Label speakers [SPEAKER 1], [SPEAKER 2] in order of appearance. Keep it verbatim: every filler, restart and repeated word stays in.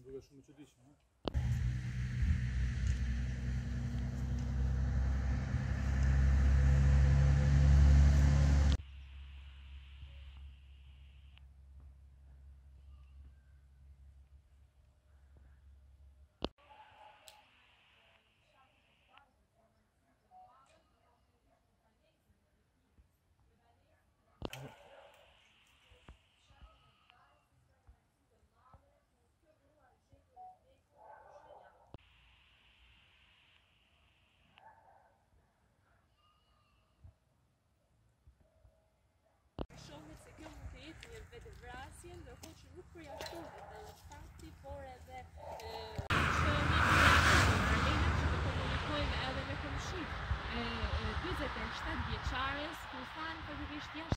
[SPEAKER 1] duke shumë e çuditshme, ha?
[SPEAKER 2] Shohmet se kjo mund të jetë një vetëvrasje, ndërkohë që nuk përjashtohet edhe fakti, por edhe çmimi Marlena që të komunikojmë edhe me komshitë e njëzet e shtatë vjeçares, kur thanë faktikisht jashtë